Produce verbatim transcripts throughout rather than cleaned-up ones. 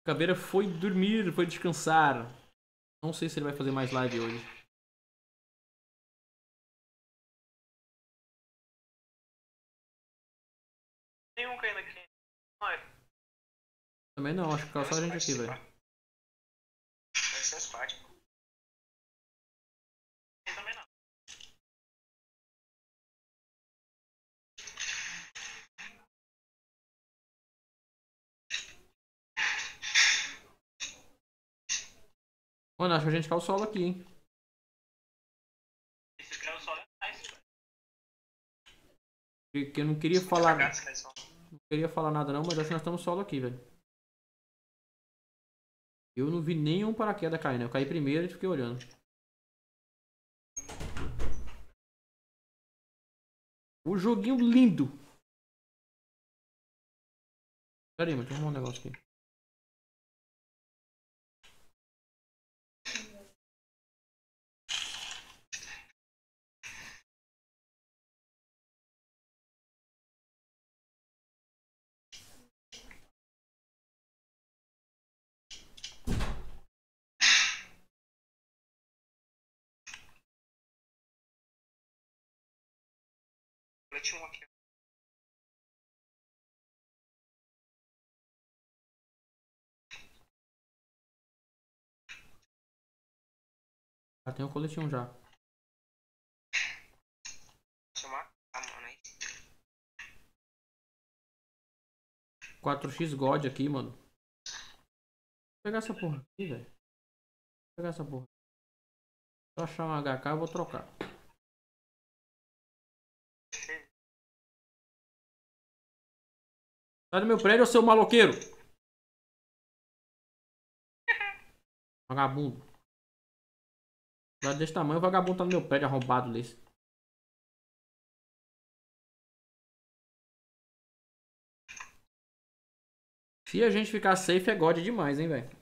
Caveira foi dormir, foi descansar. Não sei se ele vai fazer mais live hoje. Tem um caindo aqui. Não é. Também não, acho que caiu só a gente aqui, velho. Deve ser as partes. Tem também não. Mano, acho que a gente caiu solo aqui, hein. Esse cara só é nice, velho. Porque eu não queria falar. Não queria falar nada não, mas acho que nós estamos solo aqui, velho. Eu não vi nenhum paraquedas cair, né? Eu caí primeiro e fiquei olhando. O joguinho lindo. Pera aí, mano, deixa eu arrumar um negócio aqui. Eu tinha um aqui. Já tem um coletinho já. Chamar? Ah, mano, aí. quatro x God aqui, mano. Vou pegar essa porra aqui, velho. Vou pegar essa porra. Se eu achar um H K, eu vou trocar. Sai do meu prédio, seu maloqueiro! Vagabundo. Desse tamanho, o vagabundo tá no meu prédio arrombado desse. Se a gente ficar safe, é God demais, hein, velho.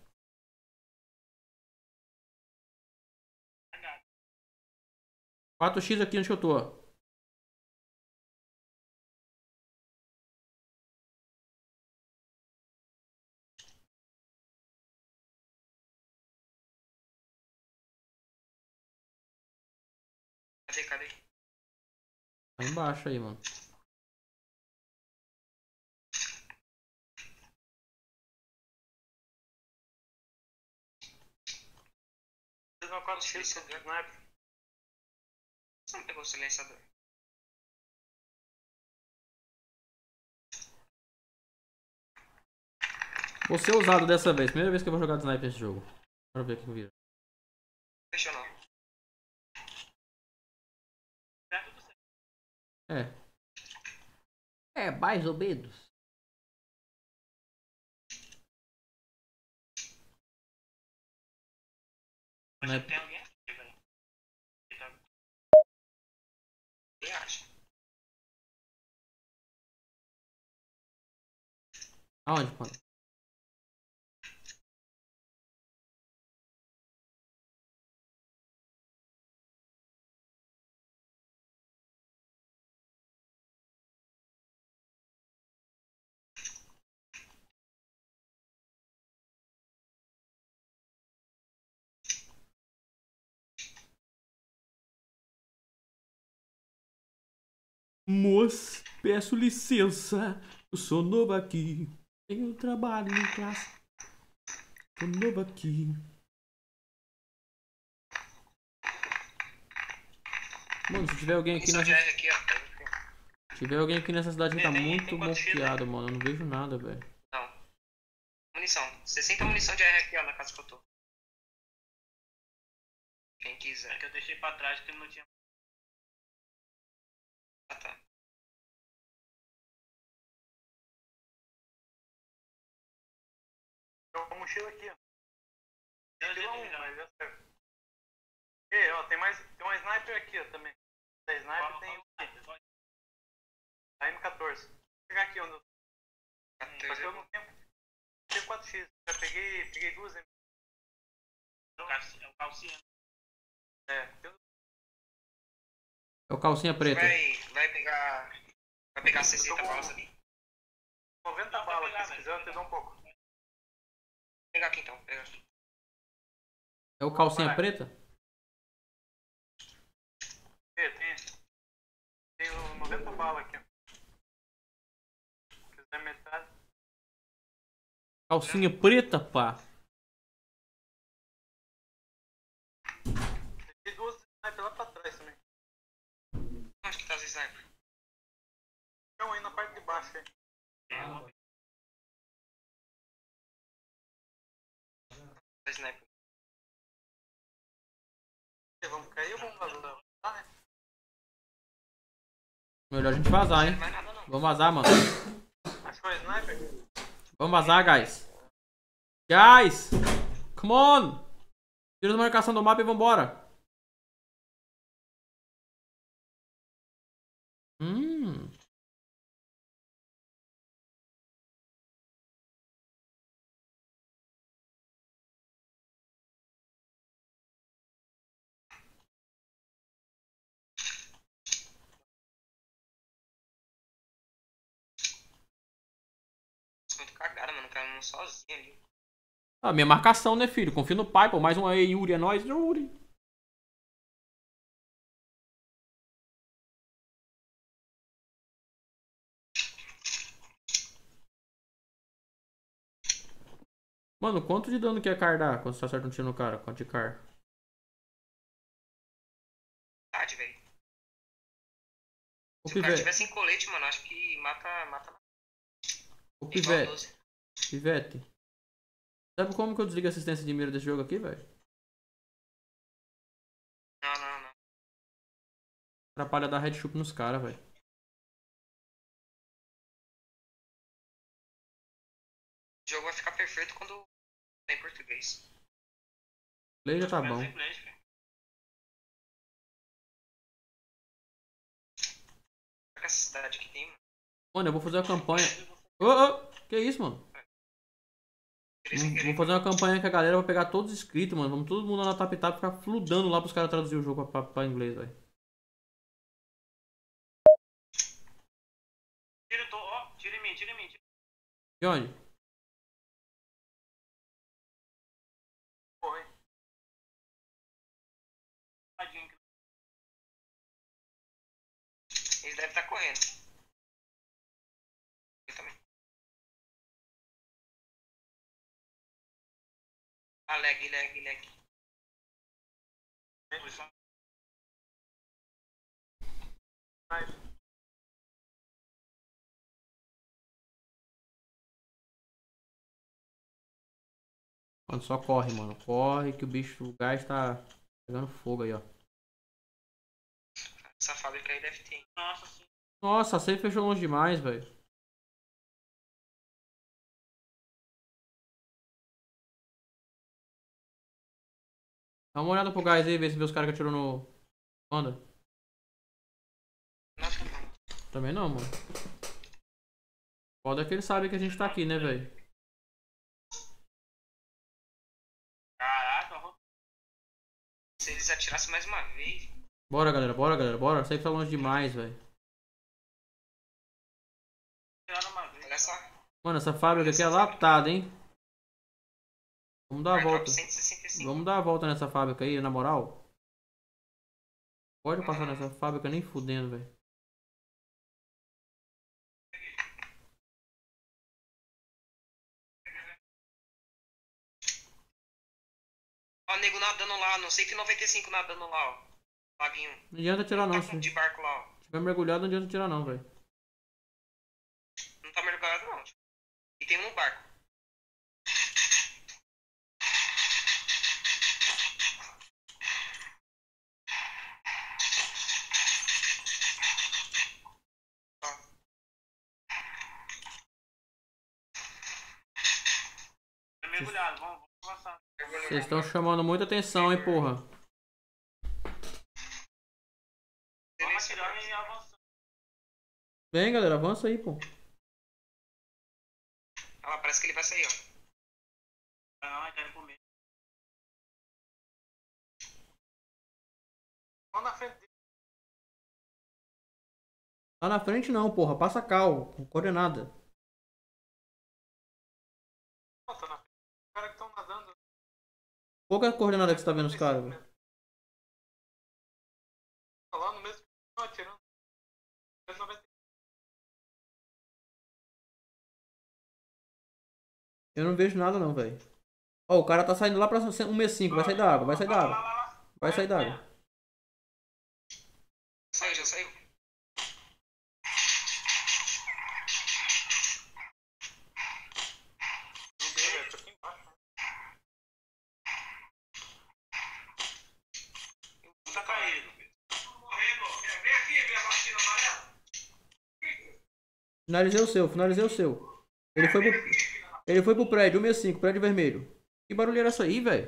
quatro x aqui onde que eu tô, ó. Cadê, cadê? Tá embaixo aí, mano. quatro x, sniper. Você não pegou o silenciador? Vou ser ousado dessa vez. Primeira vez que eu vou jogar de sniper nesse jogo. Bora ver o que vira. Fechou não. É. É, mais ou menos. Mas Não já é... tem alguém aqui, velho. Quem acha? Aonde, mano? Moço, peço licença. Eu sou novo aqui. Tenho trabalho em classe. Tô novo aqui. Mano, se tiver alguém aqui nessa... Aqui, ó. Se tiver alguém aqui nessa cidade que tá Tem- tem- muito tem quantos tiros aí? moqueado, mano. Eu não vejo nada, velho. Não. Munição. sessenta munição de R aqui, ó, na casa que eu tô. Quem quiser. É que eu deixei pra trás porque não tinha. Ah, tá. Tem uma mochila aqui, ó. Mochila um, mas já serve. E, ó, tem mais. Tem uma sniper aqui, ó, também. Da sniper qual, tem. Qual, a M quatorze. Vou pegar aqui onde eu tô. Só que eu não tenho. Tenho quatro x. Já peguei. Peguei duas M. É o calcinha. É, tem... É o calcinha preta. Vai, vai pegar. Vai pegar sessenta balas ali. noventa balas aqui, se quiser eu te dou um pouco. aqui então. Pega. É o calcinha Vai. preta? Tem, tem. Tenho noventa balas aqui. Se quiser metade. Calcinha preta, pá. Tem duas sniper lá pra trás também. Onde que tá os sniper? Então aí na parte de baixo aí. Tá sniper. Vamos cair ou vamos vazar? Tá, né? Melhor a gente vazar, hein? Não vai nada não. Vamos vazar, mano. Achou a sniper? Vamos vazar, guys. Guys! Come on! Tira a marcação do mapa e vambora. Hum. Muito cagada, mano. O cara sozinho ali. Ah, minha marcação, né, filho? Confio no pai, pô. Mais um aí, Yuri, é nóis. Yuri. Mano, quanto de dano que é car dá quando você acerta um tiro no cara? Quanto de car? Tarde, velho. O Se o cara pivete. tiver sem colete, mano, acho que mata. mata O igual pivete. doze. Pivete. Sabe como que eu desligo a assistência de mira desse jogo aqui, velho? Não, não, não. Atrapalha dar headshot nos caras, velho. O jogo vai ficar perfeito quando tá em português. Play já tá bom. Olha essa cidade que tem, mano. Mano, eu vou fazer uma campanha. Ô, ô, que isso, mano? Tirei sem Vamos querer. vamos fazer uma campanha com a galera pra pegar todos os inscritos, mano. Vamos todo mundo lá na Tap Tap ficar fludando lá pros caras traduzir o jogo pra, pra, pra inglês, velho. Tira, tô, ó, tira em mim, tira em mim. Tira. De onde? Corre. Tadinho. Eles devem estar correndo. Eu também. Ah, lag, lag, lag. Vai. Mano, só corre, mano. Corre que o bicho, o gás tá pegando fogo aí, ó. Essa fábrica aí deve ter. Nossa, sim. Nossa, a safe fechou longe demais, velho. Dá uma olhada pro gás aí, ver se vê os caras que atirou no. Onda. Nossa, não. Também não, mano. Foda é que ele sabe que a gente tá aqui, né, velho? Caraca, eu Se eles atirassem mais uma vez. Bora, galera, bora, galera, bora. A safe tá longe demais, velho. tirar uma vez. Olha só. Mano, essa fábrica aqui é latada, hein? Vamos dar a Airdrop volta. cento e sessenta e cinco. Vamos dar a volta nessa fábrica aí, na moral. Pode passar nessa fábrica nem fudendo, velho. Ó, o nego nadando lá, no cento e noventa e cinco nadando lá, ó. Laguinho. Não adianta tirar não, Tá com- se de barco lá, ó. tiver mergulhado não adianta tirar não, velho. Não tá mergulhado não. Tipo. E tem um barco. Ó. É mergulhado, vamos, vamos avançar. Vocês estão chamando muita atenção, hein, porra. Vamos atirar e avançar. Vem, galera, avança aí, pô. Olha lá, parece que ele vai sair, ó. Ah, quero comer. Vamos na frente dele. Lá na frente não, porra. Passa cal, com coordenada. Não, tô na frente. caras que estão nadando. Qual que é a coordenada que você tá vendo os caras, velho? Lá no mesmo que estão atirando. Eu não vejo nada não, velho. Ó, o cara tá saindo lá pra cento e sessenta e cinco. Vai sair da água, vai sair da água. Vai sair da água. Saiu, já saiu. Tá caído. Vem aqui, vem a vacina amarela. Finalizei o seu, finalizei o seu. Ele foi pro, ele foi pro prédio, cento e sessenta e cinco, prédio vermelho. Que barulho era essa aí, velho?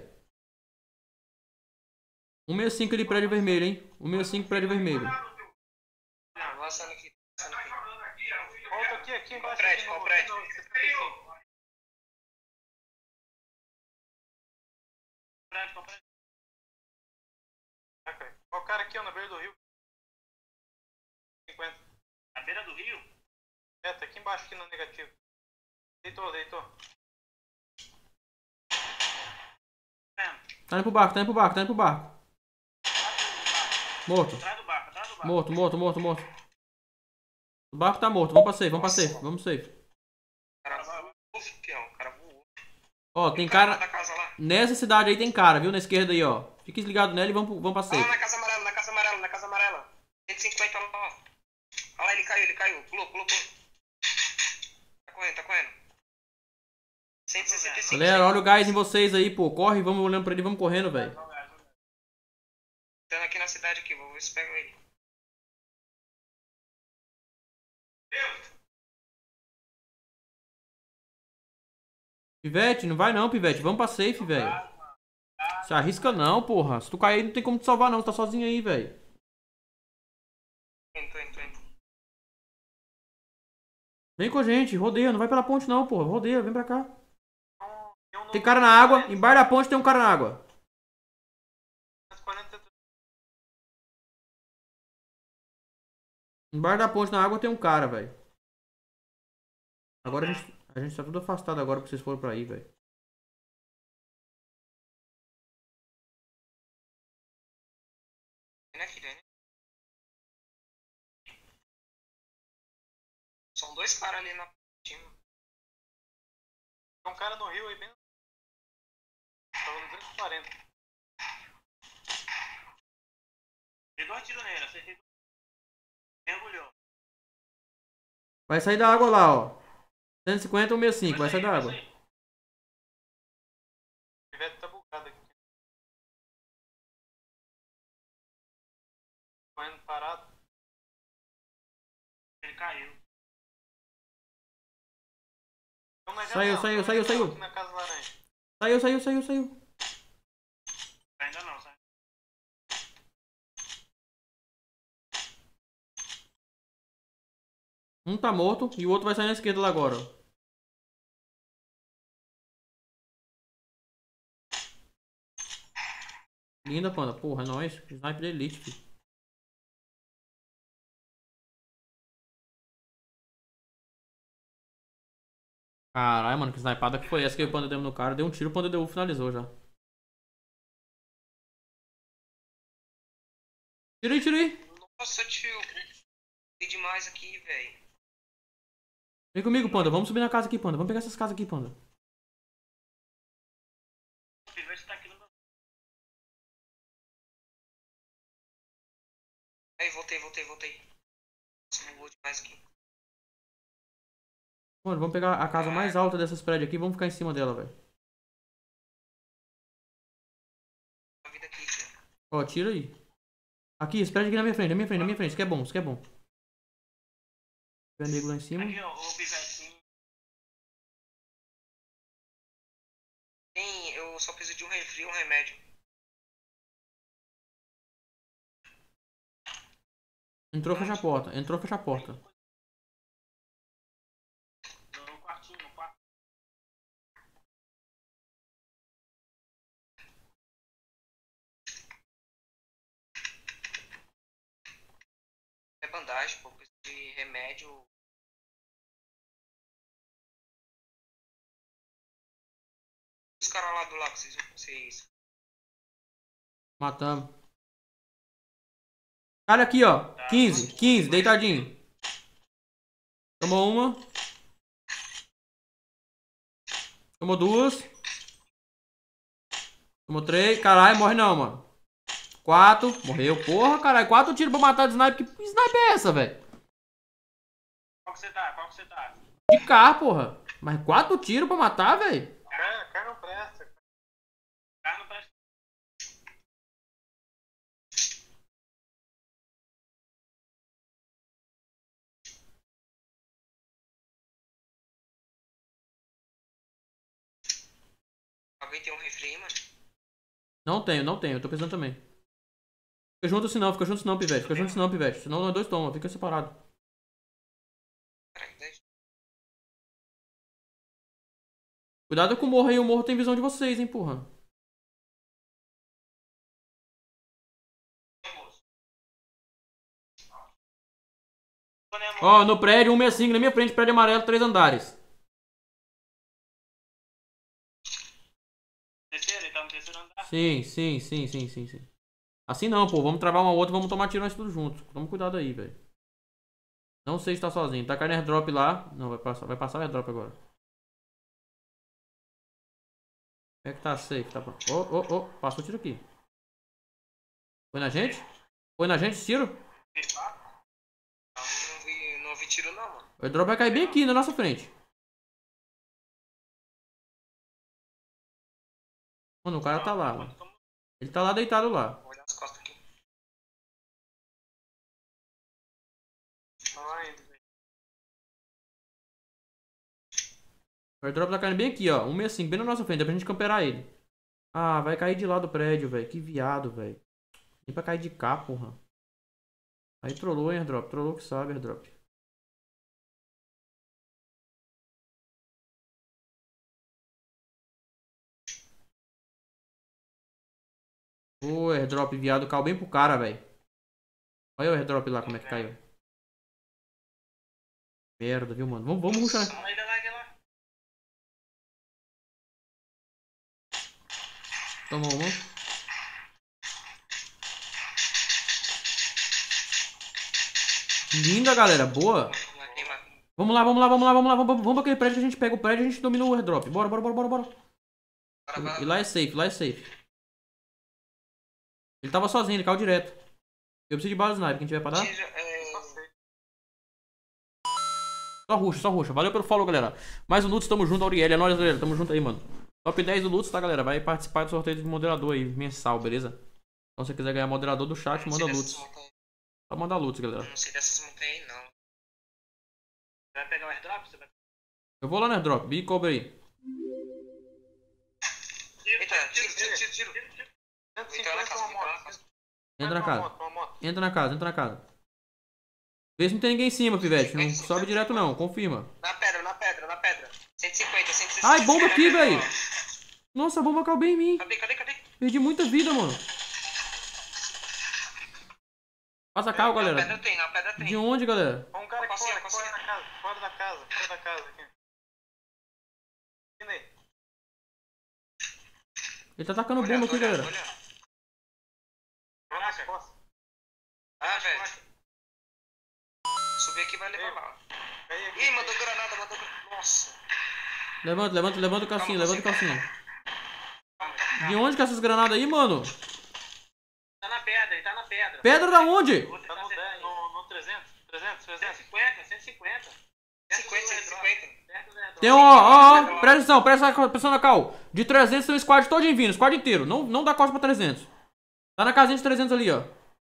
cento e sessenta e cinco ali, prédio vermelho, hein? cento e sessenta e cinco, prédio vermelho. Não, lançando aqui. Lançando aqui. Volta aqui, aqui embaixo. Prédio, aqui qual no- prédio? no sessenta e cinco. Prédio, qual prédio? Ok. Ó o cara aqui, ó, na beira do rio. cinquenta. Na beira do rio? É, tá aqui embaixo, aqui no negativo. Deitou, deitou. Tá indo pro barco, tá indo pro barco, tá indo pro barco. Morto. Atrás do barco, atrás do barco. Morto, morto, morto, morto. O barco tá morto, vamos pra safe, vamos pra safe, vamos safe. O cara voou, fião. O cara voou. Ó, tem O cara cara... da casa lá. Nessa cidade aí tem cara, viu? Na esquerda aí, ó. Fique ligado nela e vamos, pro- vamos pra Olha lá safe. na casa amarela, na casa amarela, na casa amarela. cento e cinquenta lá, ó. Olha lá, ele caiu, ele caiu. Pulou, pulou, pulou. Tá correndo, tá correndo. cento e sessenta e cinco. Galera, olha o gás em vocês aí, pô. Corre, vamos olhando pra ele, vamos correndo, velho. Tá aqui na cidade aqui, vou ver se pego ele. Pivete, não vai não, Pivete. Vamos pra safe, velho. Se arrisca não, porra. Se tu cair, não tem como te salvar não. Você tá sozinho aí, velho. Tô indo, tô indo, tô indo. Vem com a gente, rodeia. Não vai pela ponte não, porra. Rodeia, vem pra cá. Tem cara na água. Embaixo da ponte tem um cara na água. Embaixo da ponte na água tem um cara, velho. Agora a gente, a gente tá tudo afastado agora pra vocês forem pra aí, velho. Vem aqui, né? São dois caras ali na cima. Tem um cara no rio aí bem. Tava no duzentos e quarenta. Dei dois tiros nele, acertei. Mergulhou. Vai sair da água lá, ó. cento e cinquenta ou sessenta e cinco, vai sair da água. O pivete tá bugado aqui. Correndo parado. Ele caiu. Então, na Saiu, janela, saiu, então, saiu, na janela, saiu. aqui na casa laranja. Saiu, saiu, saiu, saiu. Ainda não, sai. Um tá morto e o outro vai sair na esquerda lá agora, ó. Linda, panda. Porra, é nóis. Sniper de elite, filho. Caralho, mano, que snipada que foi essa que o panda deu no cara? Deu um tiro, o panda deu, finalizou já. Tira aí, tira aí. Nossa, tio. Fui demais aqui, velho. Vem comigo, panda. Vamos subir na casa aqui, panda. Vamos pegar essas casas aqui, panda. O pivete tá aqui no meu. Aí, voltei, voltei, voltei. Nossa, voou demais aqui. Mano, vamos pegar a casa mais alta dessas prédios aqui e vamos ficar em cima dela, velho. A vida aqui, tio. Ó, tira aí. Aqui, esse prédio aqui na minha frente, na minha frente, na minha frente. Isso que é bom, isso que é bom. Tiver nego lá em cima. Aqui, ó, o pivetinho. Tem, eu só preciso de um refri e um remédio. Entrou, fecha a porta. Entrou, fecha a porta. No quartinho, no quarto. É bandagem, pô. Preciso de remédio. caras lá do lado, vocês... vocês... Matamos. Cara aqui, ó. quinze, quinze, deitadinho. Tomou uma. Tomou duas. Tomou três. Caralho, morre não, mano. Quatro. Morreu. Porra, caralho. Quatro tiros pra matar de sniper. Que sniper é essa, velho? Qual que você tá? Qual que você tá? De carro, porra. Mas quatro tiros pra matar, velho? Cara, cara não presta. Cara não presta. Alguém tem um refri aí, mano? Não tenho, não tenho. Eu tô precisando também. Fica junto assim não. Fica junto assim não, pivete. Fica junto assim não, pivete. Senão nós dois tomam. Fica separado. Peraí, deixa. Cuidado com o morro aí. O morro tem visão de vocês, hein, porra. Ó, no prédio, cento e sessenta e cinco, na minha frente, prédio amarelo, três andares. Terceiro? Ele tá no terceiro andar? Sim, sim, sim, sim, sim, sim. Assim não, pô. Vamos travar uma outra, vamos tomar tiro nós tudo junto. Toma cuidado aí, velho. Não sei se tá sozinho. Tá caindo airdrop lá. Não, vai passar, vai passar o airdrop agora. Como é que tá safe? Tá pronto. Ô, ô, ô. Passou o tiro aqui. Foi na gente? Foi na gente esse tiro? Não vi, não vi tiro não, mano. O airdrop vai cair bem aqui na nossa frente. Mano, o cara tá lá, mano. Ele tá lá deitado lá. Vou olhar as costas aqui. Ai, O airdrop tá caindo bem aqui, ó. cento e sessenta e cinco, bem na nossa frente. Dá pra gente camperar ele. Ah, vai cair de lá do prédio, velho. Que viado, velho. Nem pra cair de cá, porra. Aí trollou, hein, airdrop. Trollou que sabe, airdrop. Ô, airdrop, viado. Caiu bem pro cara, velho. Olha o airdrop lá, como é que caiu. Merda, viu, mano? Vamos, vamos rushar. Aí dá lá, dá lá. Tomou uma. Linda, galera. Boa. Vai queimar. Vamos lá, vamos lá, vamos lá, vamos lá. Vamos, vamos pra aquele prédio que a gente pega o prédio e a gente domina o airdrop. Bora, bora, bora, bora, bora. Bora, bora. E lá é safe, lá é safe. Ele tava sozinho, ele caiu direto. Eu preciso de bala de sniper, quem tiver pra dar? Tira, é... Só ruxa, só ruxa. Valeu pelo follow, galera. Mais um Lutz, tamo junto, Auriel. É nóis, galera. Tamo junto aí, mano. Top dez do Lutz, tá, galera? Vai participar do sorteio de moderador aí, mensal, beleza? Então, se você quiser ganhar moderador do chat, não manda sei Lutz. dessas montanhas- Só manda Lutz, galera. Não sei dessas montanhas aí, não. Vai pegar o airdrop? Você vai... Eu vou lá no airdrop. Bi, cobre aí. Eita, tiro, tiro, tiro, tiro. cento e Vou entrar na cinquenta casa, uma vou entrar na moto. casa. Entra na Uma casa. moto, uma moto. Entra na casa, entra na casa. Vê se não tem ninguém em cima, pivete. Não sobe direto, não. Confirma. Na pedra, na pedra, na pedra. cento e cinquenta, cento e sessenta. Ai, bomba aqui, velho. Nossa, a bomba caiu bem em mim. Cadê, cadê, cadê? Perdi muita vida, mano. Passa carro, Na pedra galera. tem, na pedra tem. De onde, galera? Ó, um cara aqui Passeia, fora, passeia. fora da casa, fora da casa, fora da casa aqui. Vindo aí. Ele tá atacando Olhando, bomba aqui, olhando, galera. olhando. Olha nas costas. Ah, velho. Subir aqui vai levar bala. Cai aqui. Ih, mandou granada, mandou granada. Nossa. Levanta, levanta, levanta o calcinho, Calma, levanta o você- calcinho. Calma, De calma. onde que é essas granadas aí, mano? Tá na pedra, ele tá na pedra. Pedra da onde? Tá no, dez, no, no trezentos, trezentos, cento e trezentos. cinquenta, cento e cinquenta. cinquenta, cento e cinquenta. Tem um, ó, ó, ó. Presta atenção, presta atenção na cal. De trezentos tem um squad todo vindo, squad inteiro. Não, não dá costa pra trezentos. Tá na casinha de trezentos ali, ó.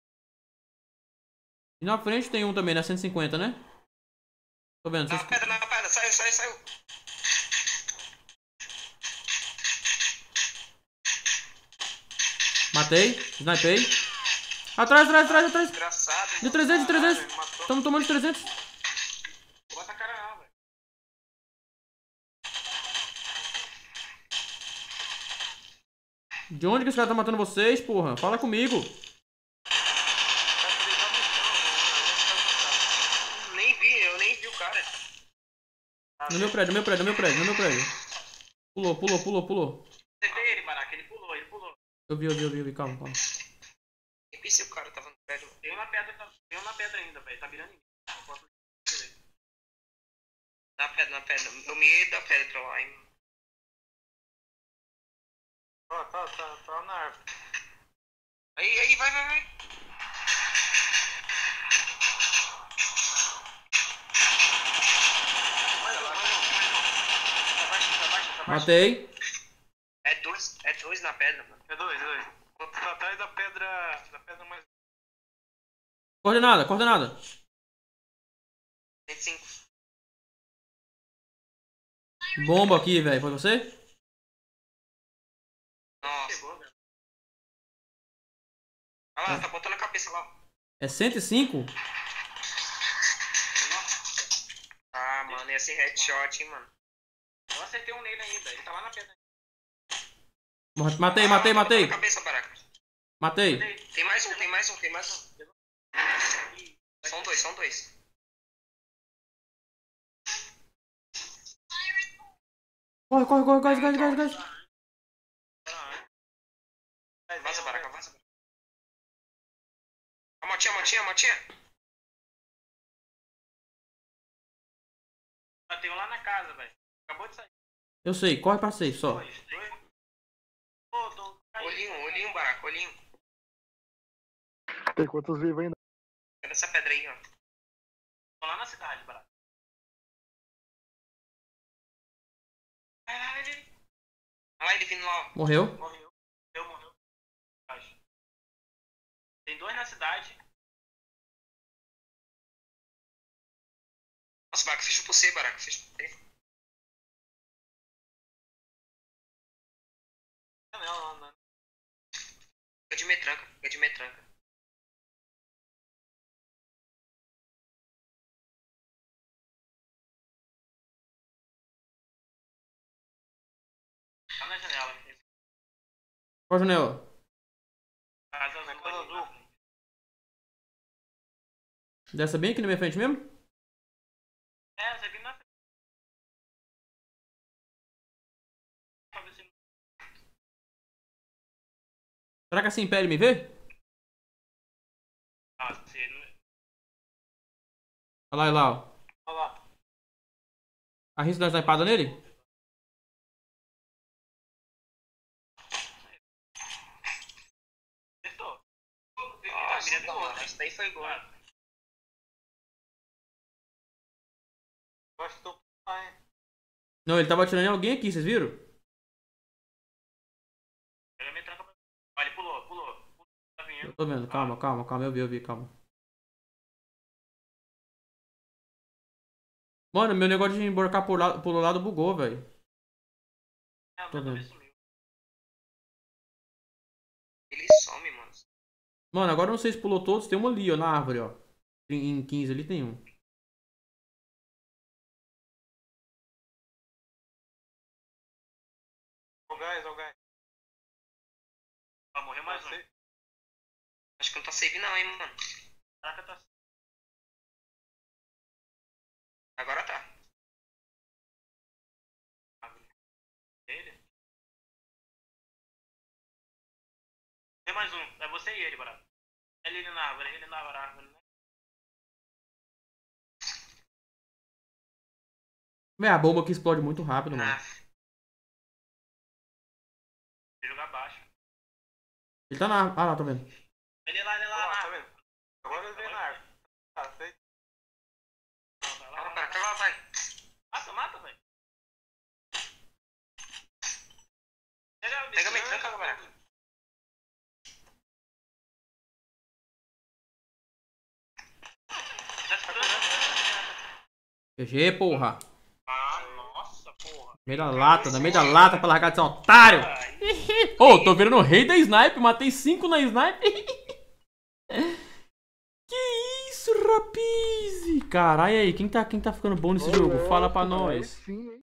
E na frente tem um também, né? cento e cinquenta, né? Tô vendo. Na cento e cinquenta. pedra, na pedra. Saiu, saiu, saiu. Matei, snipei. Atrás, atrás, atrás, atrás. Desgraçado. De trezentos, de trezentos. Caralho, matou. Estamos tomando de trezentos. Bota a cara não, velho. De onde que esse cara tá matando vocês, porra? Fala comigo. Tá deitado no chão, velho. Nem vi, eu nem vi o cara. No meu prédio, no meu prédio, no meu prédio, no meu prédio. Pulou, pulou, pulou, pulou. Eu vi, eu vi, eu vi, eu vi. Calma, calma. Nem pensei o cara tava no prédio. Tem uma pedra, tá- tem uma pedra ainda, velho. Tá virando ninguém. Eu posso direito. Na pedra, na pedra. No meio da pedra lá, hein. Ó, tá, tá, tá na árvore. Aí, aí, vai, vai, vai. Mais um, mais um, mais um. Tá baixo, tá baixo, tá baixo. Matei. É dois, é dois na pedra, mano. É dois, é dois. Outro tá atrás da pedra. Da pedra mais. Coordenada, coordenada. cento e cinco. Bomba aqui, velho. Foi você? Nossa. Chegou, velho. Olha lá, tá botando a cabeça lá. É cento e cinco? Ah, mano, ia ser headshot, hein, mano. Eu acertei um nele ainda. Ele tá lá na pedra. Matei, matei, Ah, tá matei. botando a cabeça, Baraca. Matei. Tem mais um, tem mais um, tem mais um. São dois, são dois. Corre, corre, corre, gás, gás, gás, gás. Vaza, Baraca, vaza. A motinha, a motinha, a motinha. Tem um lá na casa, velho. Acabou de sair. Eu sei, corre pra safe só. Dois, dois. Ô, tô caindo. Olhinho, olhinho, Baraca, olhinho. Tem quantos vivos ainda? Cadê essa pedra aí, ó? Tô lá na cidade, barato. Vai, vai, vai. Olha lá ele vindo lá, ó. Morreu. Morreu. Morreu, morreu. Acho. Tem dois na cidade. Nossa, Baraca, fecha por você, Baraca, fecha por você. Não, não, não. Fica de metranca, fica de metranca. Tá na janela. Qual janela? Casa azul. Casa azul. Dessa bem aqui na minha frente mesmo? É, você viu na frente. Pra ver se- Será que assim impede me ver? Ah, você não. Olha lá, olha lá, ó. Olha lá. Arrisca dar snipada nele? Acertou. Nossa, Mira do não, outro, hein? esse daí foi gol. Eu acho que tô. Ah, hein? Não, ele tava atirando em alguém aqui, vocês viram? Pega minha tranca pra. Olha, ele pulou, pulou. Pulou, tá vindo. Eu tô vendo, calma, calma, calma, eu vi, eu vi, calma. Mano, meu negócio de emborcar pro lado, pro lado bugou, velho. É, o Tô meu vendo. também sumiu. Ele some, mano. Mano, agora eu não sei se pulou todos, tem um ali, ó, na árvore, ó. Em em quinze ali tem um. Ó o gás, ó o gás. Vai morrer mais um. Acho que não tá save não, hein, mano. Caraca, tá. Agora tá. Ele? Tem mais um. É você e ele, barato. É ele na árvore, ele na árvore, né? Véi, a bomba aqui explode muito rápido, mano. Ah, Ele jogar baixo. Ele tá na árvore. Ah lá, tô vendo. Ele lá, ele lá, Olha lá, na tá árvore. vendo? Agora ele vem na árvore. Tá, sei. Não, tá lá, calma, lá, Baraca, lá. vai, vai. Mata, mata, velho. Pega, Pega minha tranca, Baraca. Tá segurando. G G, porra. Ah, nossa, porra. No meio da lata, no meio da lata pra largar de ser um otário. Ô, oh, tô virando o rei da snipe, matei cinco na snipe. Que isso, rapaz? Caralho, aí, quem tá, quem tá ficando bom nesse jogo? Fala pra nós. Sim, hein?